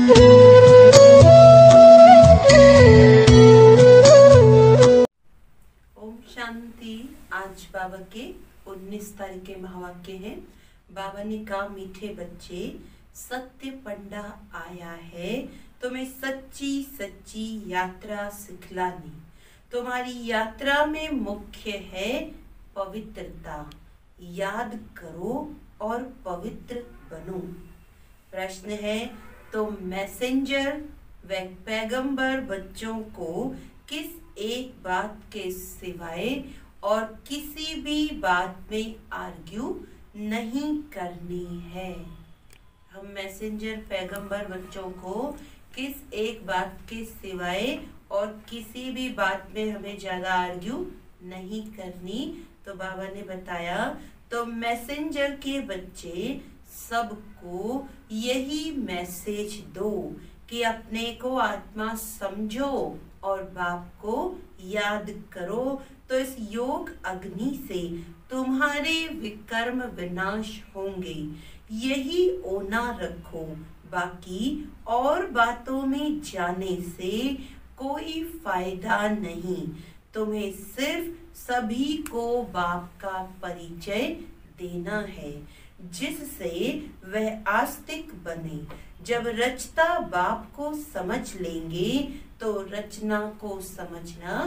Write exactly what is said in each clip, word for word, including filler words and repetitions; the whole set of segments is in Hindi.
ओम शांति। आज बाबा के उन्नीस तारीख के महावाक्य हैं। बाबा ने कहा, मीठे बच्चे, सत्य पंडा आया है तुम्हें सच्ची सच्ची यात्रा सिखलानी। तुम्हारी यात्रा में मुख्य है पवित्रता। याद करो और पवित्र बनो। प्रश्न है, तो मैसेंजर व पैगंबर बच्चों को किस एक बात के सिवाय और किसी भी बात में आर्ग्यू नहीं करनी है। हम मैसेंजर पैगंबर बच्चों को किस एक बात के सिवाय और किसी भी बात में हमें ज्यादा आर्ग्यू नहीं करनी। तो बाबा ने बताया, तो मैसेंजर के बच्चे सबको यही मैसेज दो कि अपने को आत्मा समझो और बाप को याद करो, तो इस योग अग्नि से तुम्हारे विकर्म विनाश होंगे। यही ओना रखो। बाकी और बातों में जाने से कोई फायदा नहीं। तुम्हें सिर्फ सभी को बाप का परिचय देना है, जिससे वह आस्तिक बने। जब रचता बाप को समझ लेंगे तो रचना को समझना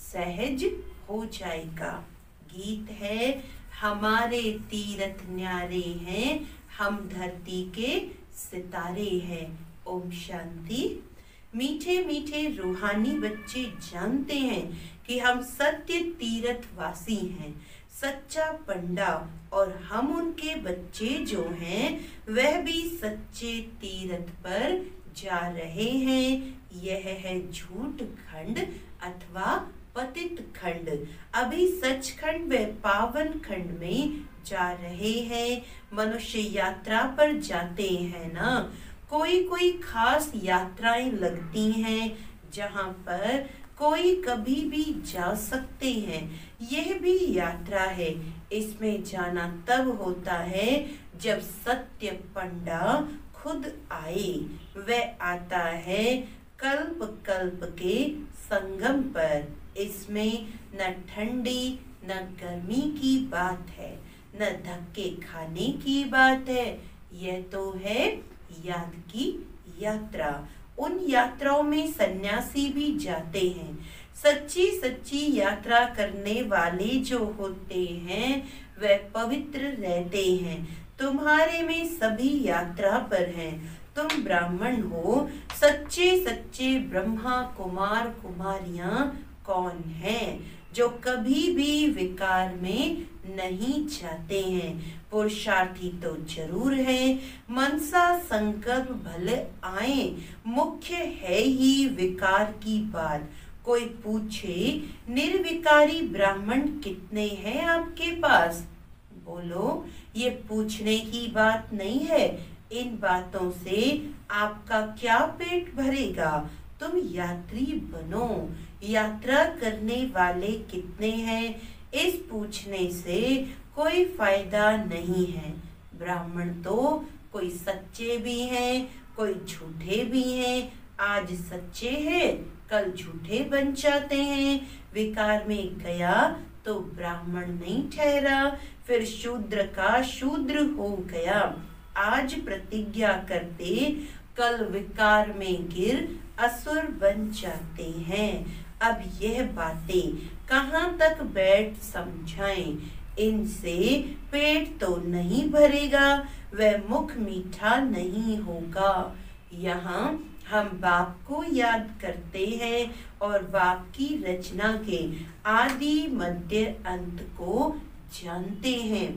सहज हो जाएगा। गीत है, हमारे तीरथ न्यारे हैं, हम धरती के सितारे हैं। ओम शांति। मीठे मीठे रूहानी बच्चे जानते हैं कि हम सत्य तीरथ वासी हैं, सच्चा पंडा, और हम उनके बच्चे जो हैं वह भी सच्चे तीरथ पर जा रहे हैं। यह है झूठ खंड अथवा पतित खंड। अभी सचखंड व पावन खंड में जा रहे हैं। मनुष्य यात्रा पर जाते हैं ना। कोई कोई खास यात्राएं लगती हैं जहां पर कोई कभी भी जा सकते हैं। यह भी यात्रा है। इसमें जाना तब होता है जब सत्य पंडा खुद आए। वह आता है कल्प कल्प के संगम पर। इसमें न ठंडी न गर्मी की बात है, न धक्के खाने की बात है। यह तो है याद की यात्रा। उन यात्राओं में सन्यासी भी जाते हैं। सच्ची सच्ची यात्रा करने वाले जो होते हैं वह पवित्र रहते हैं। तुम्हारे में सभी यात्रा पर हैं। तुम ब्राह्मण हो। सच्चे सच्चे ब्रह्मा कुमार कुमारियां कौन हैं जो कभी भी विकार में नहीं जाते हैं। पुरुषार्थी तो जरूर है। मनसा संकल्प भले आए, मुख्य है ही विकार की बात। कोई पूछे, निर्विकारी ब्राह्मण कितने हैं आपके पास? बोलो, ये पूछने की बात नहीं है। इन बातों से आपका क्या पेट भरेगा? तुम यात्री बनो। यात्रा करने वाले कितने हैं, इस पूछने से कोई फायदा नहीं है। ब्राह्मण तो कोई सच्चे भी हैं, कोई झूठे भी हैं। आज सच्चे हैं, कल झूठे बन जाते हैं। विकार में गया तो ब्राह्मण नहीं ठहरा, फिर शूद्र का शूद्र हो गया। आज प्रतिज्ञा करते, कल विकार में गिर असुर बन जाते हैं। अब यह बातें कहाँ तक बैठ समझाएं? इनसे पेट तो नहीं भरेगा, वह मुख मीठा नहीं होगा। यहाँ हम बाप को याद करते हैं और बाप की रचना के आदि मध्य अंत को जानते हैं।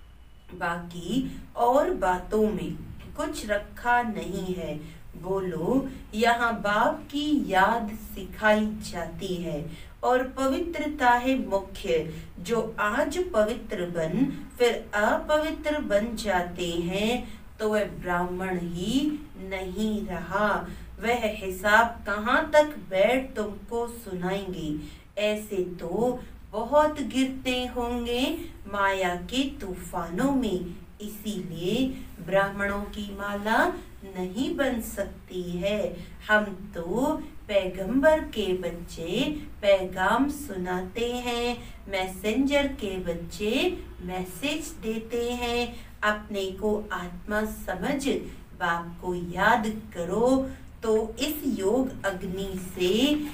बाकी और बातों में कुछ रखा नहीं है। बोलो, यहाँ बाप की याद सिखाई जाती है और पवित्रता है मुख्य। जो आज पवित्र बन फिर अपवित्र बन जाते हैं तो वह ब्राह्मण ही नहीं रहा। वह हिसाब कहाँ तक बैठ तुमको सुनाएंगे। ऐसे तो बहुत गिरते होंगे माया के तूफानों में। इसीलिए ब्राह्मणों की माला नहीं बन सकती है। हम तो पैगंबर के बच्चे पैगाम सुनाते हैं, मैसेंजर के बच्चे मैसेज देते हैं। अपने को आत्मा समझ बाप को याद करो तो इस योग अग्नि से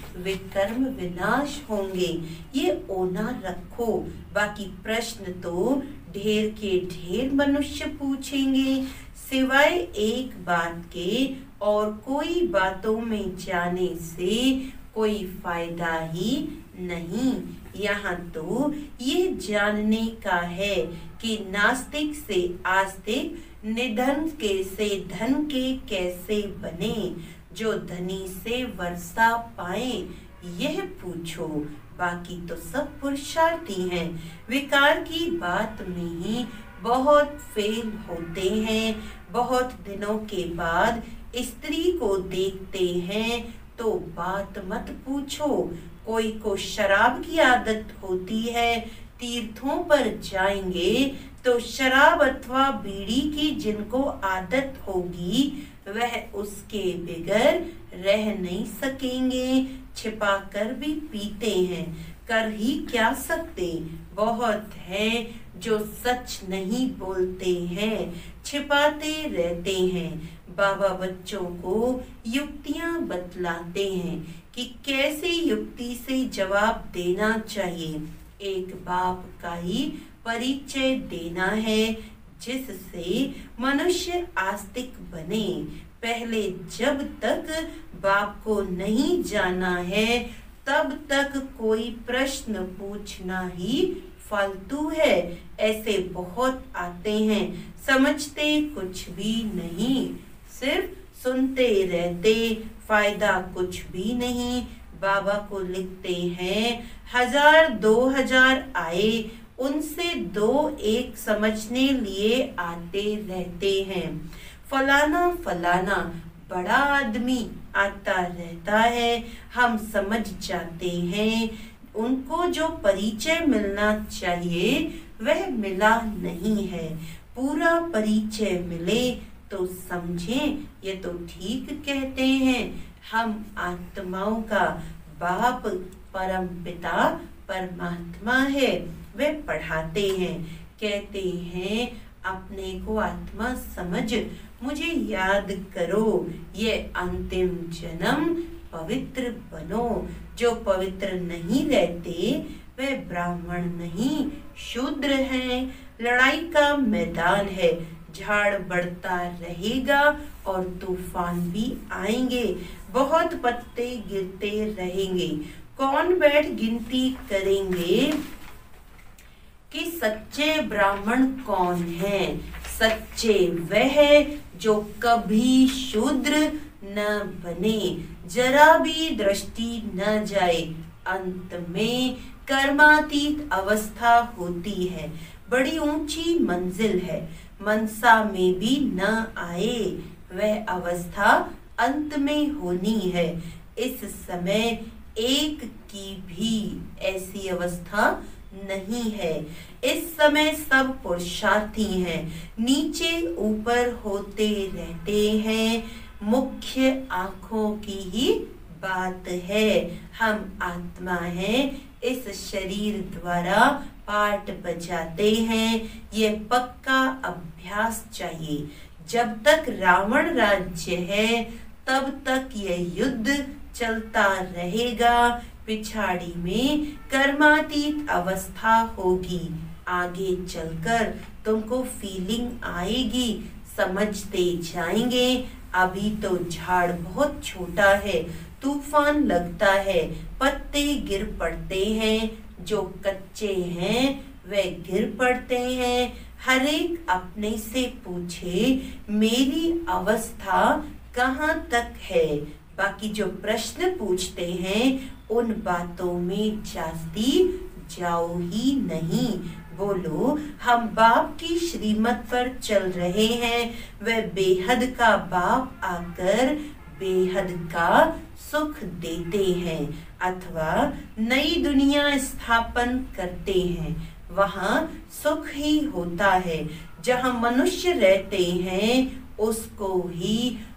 विकर्म विनाश होंगे। ये ओना रखो। बाकी प्रश्न तो ढेर के ढेर मनुष्य पूछेंगे, सिवाय एक बात के और कोई बातों में जाने से कोई फायदा ही नहीं। यहाँ तो ये जानने का है कि नास्तिक से आस्तिक, निधन के से धन के कैसे बने, जो धनी से वर्षा पाए यह पूछो। बाकी तो सब पुरुषार्थी हैं। विकार की बात में ही बहुत फेल होते हैं। बहुत दिनों के बाद स्त्री को देखते हैं तो बात मत पूछो। कोई को शराब की आदत होती है, तीर्थों पर जाएंगे तो शराब अथवा बीड़ी की जिनको आदत होगी वह उसके बिगर रह नहीं सकेंगे। छिपा कर भी पीते हैं, कर ही क्या सकते। बहुत हैं जो सच नहीं बोलते हैं, छिपाते रहते हैं। बाबा बच्चों को युक्तियां बतलाते हैं कि कैसे युक्ति से जवाब देना चाहिए। एक बाप का ही परिचय देना है जिससे मनुष्य आस्तिक बने। पहले जब तक बाप को नहीं जाना है तब तक कोई प्रश्न पूछना ही फालतू है। ऐसे बहुत आते हैं, समझते कुछ भी नहीं, सिर्फ सुनते रहते, फायदा कुछ भी नहीं। बाबा को लिखते हैं हजार दो हजार आए, उनसे दो एक समझने लिए आते रहते हैं। फलाना फलाना बड़ा आदमी आता रहता है, हम समझ जाते हैं। उनको जो परिचय मिलना चाहिए वह मिला नहीं है। पूरा परिचय मिले तो समझें, ये तो ठीक कहते हैं। हम आत्माओं का बाप परम पिता परमात्मा है, वे पढ़ाते हैं, कहते हैं अपने को आत्मा समझ, मुझे याद करो, ये अंतिम जन्म पवित्र बनो। जो पवित्र नहीं रहते वे ब्राह्मण नहीं शूद्र हैं। लड़ाई का मैदान है, झाड़ बढ़ता रहेगा और तूफान भी आएंगे, बहुत पत्ते गिरते रहेंगे। कौन बैठ गिनती करेंगे कि सच्चे ब्राह्मण कौन है। सच्चे वह जो कभी शूद्र न बने, जरा भी दृष्टि न जाए। अंत में कर्मातीत अवस्था होती है, बड़ी ऊंची मंजिल है, मनसा में भी न आए। वह अवस्था अंत में होनी है। इस समय एक की भी ऐसी अवस्था नहीं है। इस समय सब पुरुषार्थी हैं, नीचे ऊपर होते रहते हैं। मुख्य आंखों की ही बात है। हम आत्मा हैं, इस शरीर द्वारा पाठ बजाते हैं। ये पक्का अभ्यास चाहिए। जब तक रावण राज्य है तब तक यह युद्ध चलता रहेगा। पिछाड़ी में कर्मातीत अवस्था होगी। आगे चलकर तुमको फीलिंग आएगी, समझते जाएंगे। अभी तो झाड़ बहुत छोटा है, तूफान लगता है, पत्ते गिर पड़ते हैं। जो कच्चे हैं वे गिर पड़ते हैं। हर एक अपने से पूछे मेरी अवस्था कहाँ तक है। बाकी जो प्रश्न पूछते हैं उन बातों में जास्ती जाओ ही नहीं। बोलो हम बाप की श्रीमत पर चल रहे हैं। वह बेहद का बाप आकर बेहद का सुख देते हैं अथवा नई दुनिया स्थापन करते हैं। वहाँ सुख ही होता है। जहाँ मनुष्य रहते हैं उसको ही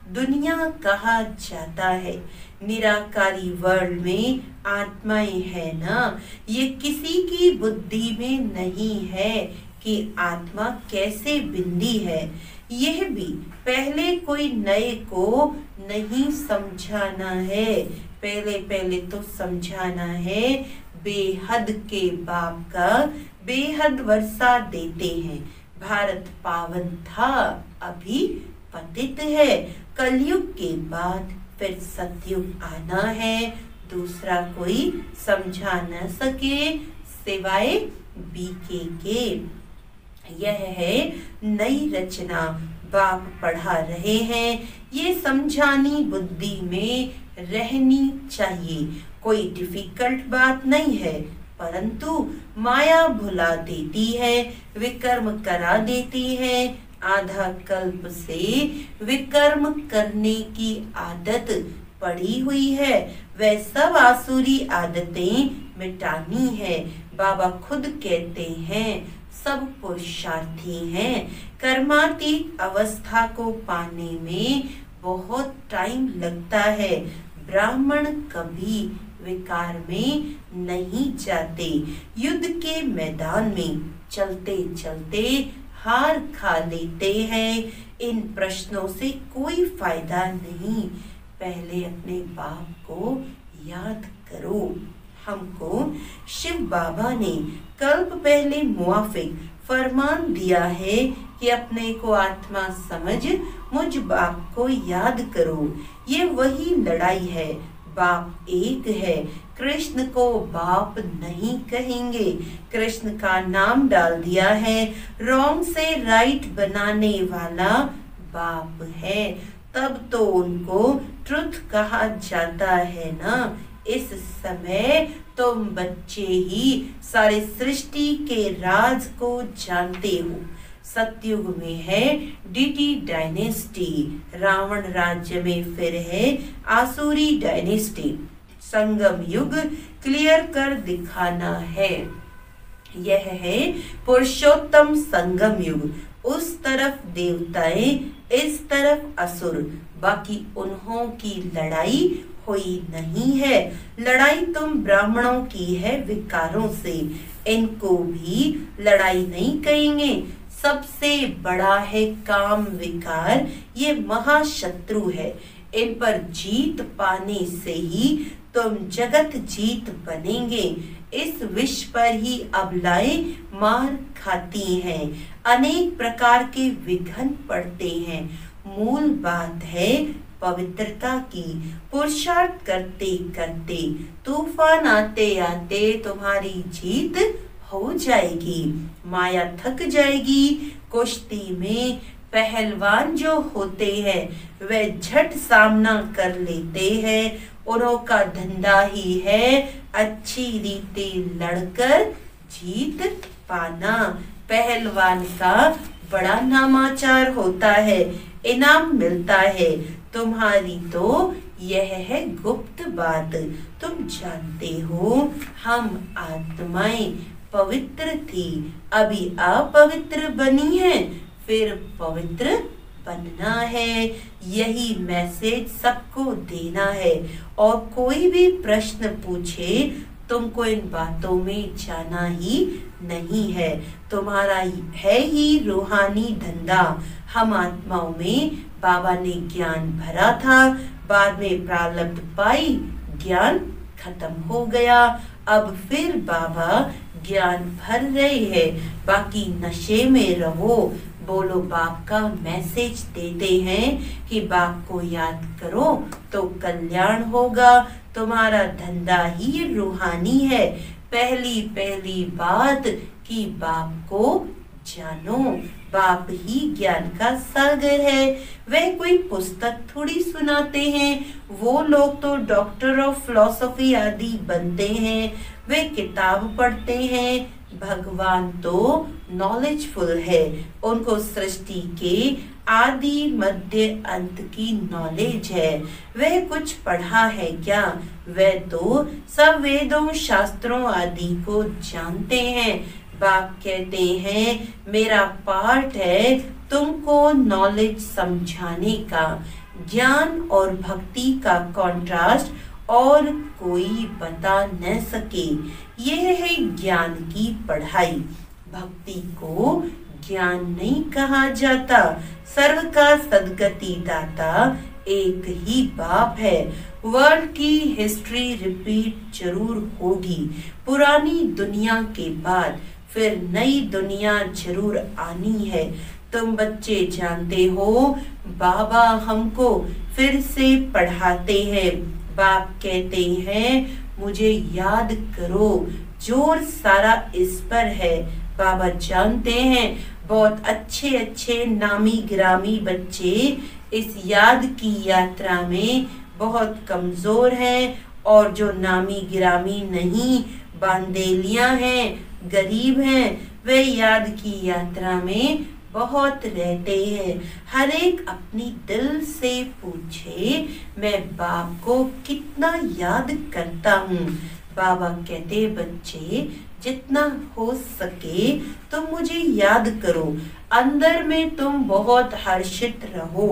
दुनिया कहा जाता है। निराकारी वर्ल्ड में आत्माएं है ना, ये किसी की बुद्धि में नहीं है कि आत्मा कैसे बिंदी है। यह भी पहले कोई नए को नहीं समझाना है, पहले पहले तो समझाना है। बेहद के बाप का बेहद वर्षा देते हैं। भारत पावन था, अभी पतित है। कलयुग के बाद फिर सतयुग आना है। दूसरा कोई समझा न सके सिवाय बीके के। यह है नई रचना, बाप पढ़ा रहे हैं। ये समझानी बुद्धि में रहनी चाहिए। कोई डिफिकल्ट बात नहीं है, परंतु माया भुला देती है, विकर्म करा देती है। आधा कल्प से विकर्म करने की आदत पड़ी हुई है। वह सब आसुरी आदतें मिटानी है। बाबा खुद कहते हैं सब पुरुषार्थी हैं। कर्मातीत अवस्था को पाने में बहुत टाइम लगता है। ब्राह्मण कभी विकार में नहीं जाते। युद्ध के मैदान में चलते चलते हार खा लेते हैं। इन प्रश्नों से कोई फायदा नहीं। पहले अपने बाप को याद करो। हमको शिव बाबा ने कल्प पहले मुआफिक फरमान दिया है कि अपने को आत्मा समझ मुझ बाप को याद करो। ये वही लड़ाई है। बाप एक है। कृष्ण को बाप नहीं कहेंगे। कृष्ण का नाम डाल दिया है। रॉन्ग से राइट बनाने वाला बाप है। तब तो उनको ट्रुथ कहा जाता है ना। इस समय तुम बच्चे ही सारे सृष्टि के राज को जानते हो। सतयुग में है डीटी डायनेस्टी, रावण राज्य में फिर है आसुरी डायनेस्टी। संगम युग क्लियर कर दिखाना है। यह है पुरुषोत्तम संगम युग। उस तरफ देवताएं, इस तरफ असुर। बाकी उन्हों की लड़ाई हुई नहीं है। लड़ाई तुम ब्राह्मणों की है विकारों से। इनको भी लड़ाई नहीं कहेंगे। सबसे बड़ा है काम विकार। ये महाशत्रु है। इन पर जीत पाने से ही तुम जगत जीत बनेंगे। इस विष पर ही अबलाएं मार खाती हैं। अनेक प्रकार के विघ्न पड़ते हैं। मूल बात है पवित्रता की। पुरुषार्थ करते करते तूफान आते आते तुम्हारी जीत हो जाएगी। माया थक जाएगी। कुश्ती में पहलवान जो होते हैं वे झट सामना कर लेते हैं। उन्हों का धंधा ही है अच्छी रीति लड़कर जीत पाना। पहलवान का बड़ा नामाचार होता है, इनाम मिलता है। तुम्हारी तो यह है गुप्त बात। तुम जानते हो हम आत्माएं पवित्र थी, अभी अपवित्र बनी है, फिर पवित्र बनना है। यही मैसेज सबको देना है। और कोई भी प्रश्न पूछे तुमको इन बातों में जाना ही नहीं है। तुम्हारा है ही रूहानी धंधा। हम आत्माओं में बाबा ने ज्ञान भरा था, बाद में प्रारब्ध पाई, ज्ञान खत्म हो गया। अब फिर बाबा ज्ञान भर रहे हैं। बाकी नशे में रहो। बोलो बाप का मैसेज देते हैं कि बाप को याद करो तो कल्याण होगा। तुम्हारा धंधा ही रूहानी है। पहली पहली बात कि बाप को जानो। बाप ही ज्ञान का सागर है। वह कोई पुस्तक थोड़ी सुनाते हैं। वो लोग तो डॉक्टर ऑफ फिलॉसफी आदि बनते हैं। वे किताब पढ़ते हैं। भगवान तो नॉलेजफुल है। उनको सृष्टि के आदि मध्य अंत की नॉलेज है। वह कुछ पढ़ा है क्या? वह तो सब वेदों शास्त्रों आदि को जानते हैं। बाप कहते हैं मेरा पार्ट है तुमको नॉलेज समझाने का। ज्ञान और भक्ति का कॉन्ट्रास्ट और कोई बता न सके। यह है ज्ञान की पढ़ाई। भक्ति को ज्ञान नहीं कहा जाता। सर्व का सद्गति दाता एक ही बाप है। वर्ल्ड की हिस्ट्री रिपीट जरूर होगी। पुरानी दुनिया के बाद फिर नई दुनिया जरूर आनी है। तुम बच्चे जानते हो, बाबा हमको फिर से पढ़ाते हैं। बाप कहते हैं मुझे याद करो। जोर सारा इस पर है। बाबा जानते हैं बहुत अच्छे अच्छे नामी गिरामी बच्चे इस याद की यात्रा में बहुत कमजोर हैं, और जो नामी गिरामी नहीं, बांदेलियां हैं, गरीब हैं, वे याद की यात्रा में बहुत रहते हैं। हर एक अपनी दिल से पूछे, मैं बाप को कितना याद करता हूँ। बाबा कहते बच्चे जितना हो सके तुम मुझे याद करो। अंदर में तुम बहुत हर्षित रहो।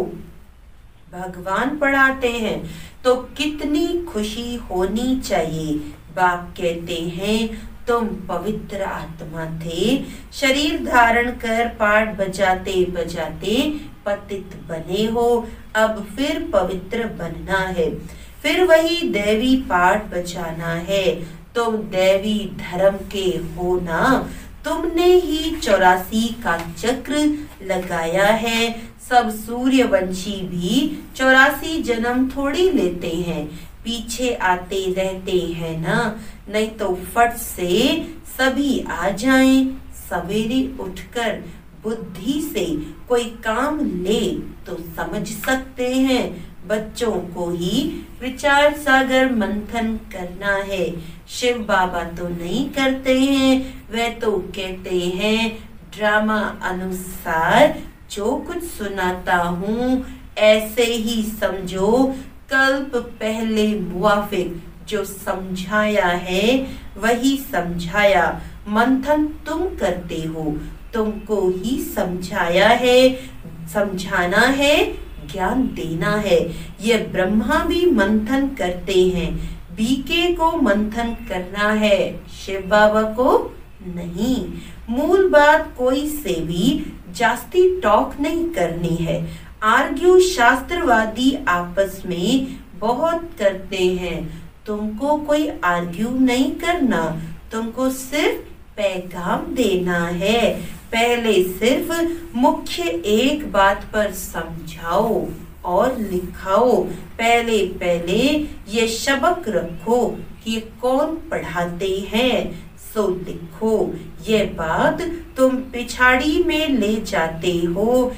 भगवान पढ़ाते हैं तो कितनी खुशी होनी चाहिए। बाप कहते हैं तुम पवित्र आत्मा थे, शरीर धारण कर पाठ बजाते बजाते पतित बने हो, अब फिर पवित्र बनना है, फिर वही दैवी पाठ बजाना है। तुम दैवी धर्म के हो ना, तुमने ही चौरासी का चक्र लगाया है। सब सूर्यवंशी भी चौरासी जन्म थोड़ी लेते हैं, पीछे आते रहते हैं ना, नहीं तो फट से सभी आ जाएं। सवेरे उठकर बुद्धि से कोई काम ले तो समझ सकते हैं। बच्चों को ही विचार सागर मंथन करना है। शिव बाबा तो नहीं करते हैं, वे तो कहते हैं ड्रामा अनुसार जो कुछ सुनाता हूँ ऐसे ही समझो। कल्प पहले मुआफिक जो समझाया है वही समझाया। मंथन तुम करते हो, तुमको ही समझाया है। समझाना है, ज्ञान देना है। ये ब्रह्मा भी मंथन करते हैं, बीके को मंथन करना है, शिव बाबा को नहीं। मूल बात कोई से भी जास्ती टॉक नहीं करनी है। आर्ग्यू शास्त्रवादी आपस में बहुत करते हैं, तुमको कोई आर्ग्यू नहीं करना, तुमको सिर्फ पैगाम देना है। पहले सिर्फ मुख्य एक बात पर समझाओ और लिखाओ। पहले पहले ये सबक रखो कि कौन पढ़ाते हैं, सो लिखो। ये बात तुम पिछाड़ी में ले जाते हो,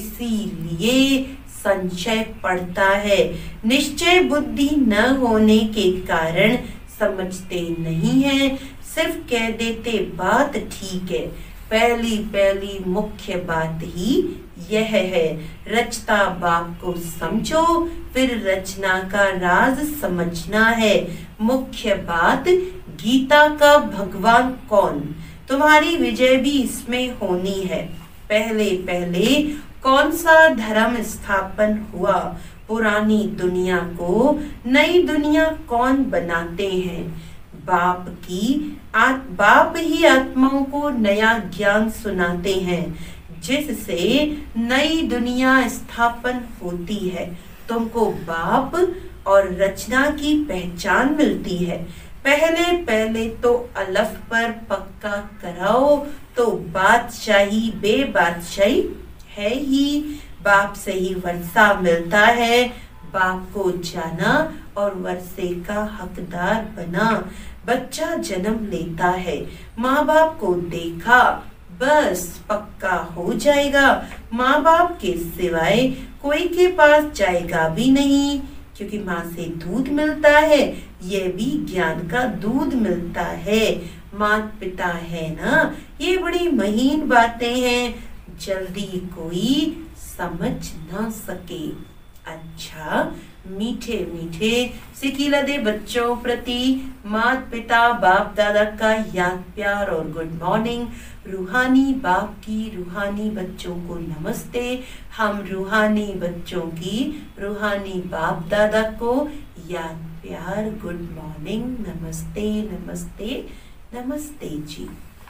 इसीलिए संशय पड़ता है। निश्चय बुद्धि न होने के कारण समझते नहीं है, सिर्फ कह देते बात ठीक है। पहली पहली मुख्य बात ही यह है, रचता बाप को समझो, फिर रचना का राज समझना है। मुख्य बात गीता का भगवान कौन, तुम्हारी विजय भी इसमें होनी है। पहले पहले कौन सा धर्म स्थापन हुआ, पुरानी दुनिया को नई दुनिया कौन बनाते हैं, बाप की आ, बाप ही आत्माओं को नया ज्ञान सुनाते हैं, जिससे नई दुनिया स्थापन होती है। तुमको बाप और रचना की पहचान मिलती है। पहले पहले तो अलफ पर पक्का कराओ तो बादशाही बेबादशाही है ही। बाप से ही वर्षा मिलता है, बाप को जाना और वर्षे का हकदार बना। बच्चा जन्म लेता है, माँ बाप को देखा, बस पक्का हो जाएगा। माँ बाप के सिवाय कोई के पास जाएगा भी नहीं, क्योंकि माँ से दूध मिलता है, ये भी ज्ञान का दूध मिलता है। माता पिता है ना, ये बड़ी महीन बातें हैं, जल्दी कोई समझ ना सके। अच्छा, मीठे मीठे सिकिलदे बच्चों प्रति माता पिता बाप दादा का याद प्यार और गुड मॉर्निंग। रूहानी बाप की रूहानी बच्चों को नमस्ते। हम रूहानी बच्चों की रूहानी बाप दादा को याद प्यार गुड मॉर्निंग, नमस्ते नमस्ते नमस्ते जी।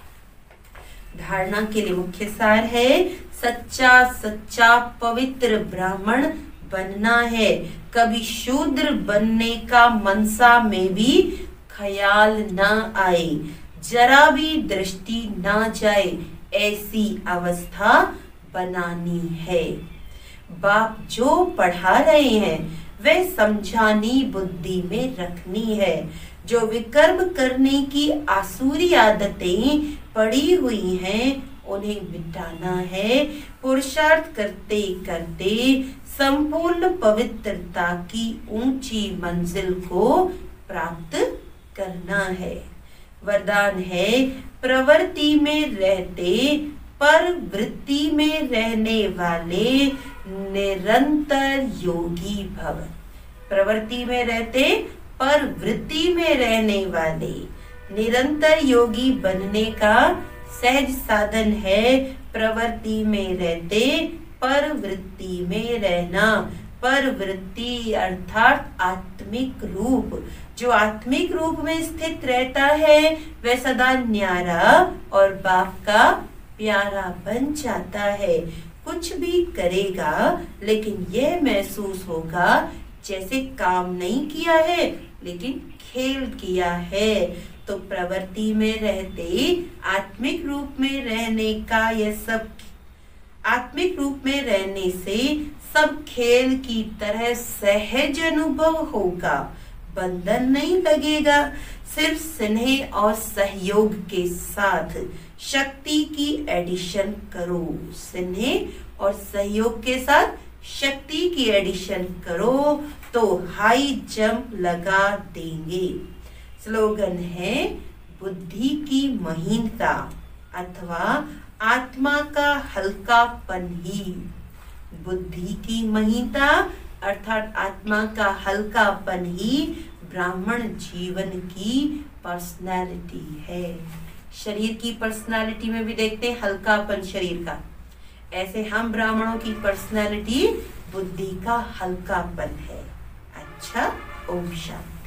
धारणा के लिए मुख्य सार है, सच्चा सच्चा पवित्र ब्राह्मण बनना है। कभी शूद्र बनने का मनसा में भी ख्याल न आए, जरा भी दृष्टि न जाए, ऐसी अवस्था बनानी है। बाप जो पढ़ा रहे हैं वह समझानी बुद्धि में रखनी है। जो विकर्म करने की आसुरी आदतें पड़ी हुई हैं उन्हें मिटाना है। पुरुषार्थ करते करते संपूर्ण पवित्रता की ऊंची मंजिल को प्राप्त करना है। वरदान है, प्रवृत्ति में रहते पर वृत्ति में रहने वाले निरंतर योगी भव। प्रवृत्ति में रहते पर वृत्ति में रहने वाले निरंतर योगी बनने का सहज साधन है। प्रवृत्ति में रहते पर वृत्ति में रहना। पर वृत्ति अर्थात आत्मिक रूप, जो आत्मिक रूप में स्थित रहता है वह सदा न्यारा और बाप का प्यारा बन जाता है। कुछ भी करेगा लेकिन यह महसूस होगा जैसे काम नहीं किया है लेकिन खेल किया है। तो प्रवृत्ति में रहते आत्मिक रूप में रहने का यह सब आत्मिक रूप में रहने से सब खेल की तरह सहज अनुभव होगा। बंधन नहीं लगेगा, सिर्फ स्नेह और सहयोग के साथ शक्ति की एडिशन करो। स्नेह और सहयोग के साथ शक्ति की एडिशन करो तो हाई जंप लगा देंगे। स्लोगन है, बुद्धि की महीनता अथवा आत्मा का हल्कापन ही। बुद्धि की महीनता अर्थात आत्मा का हल्कापन ही ब्राह्मण जीवन की पर्सनालिटी है। शरीर की पर्सनालिटी में भी देखते हैं हल्कापन शरीर का, ऐसे हम ब्राह्मणों की पर्सनालिटी बुद्धि का हल्कापन है। अच्छा, ओम शांति।